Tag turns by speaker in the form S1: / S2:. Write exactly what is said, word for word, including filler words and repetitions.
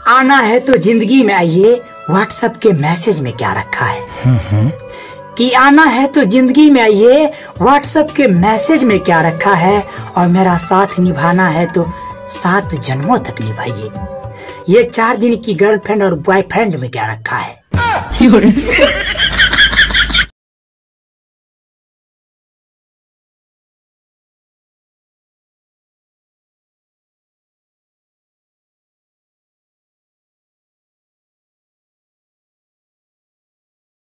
S1: आना है तो जिंदगी में आइए, व्हाट्सएप के मैसेज में क्या रखा है। कि आना है तो जिंदगी में आइए, व्हाट्सएप के मैसेज में क्या रखा है, और मेरा साथ निभाना है तो सात जन्मों तक निभाइए। ये चार दिन की गर्लफ्रेंड और बॉयफ्रेंड में क्या रखा है।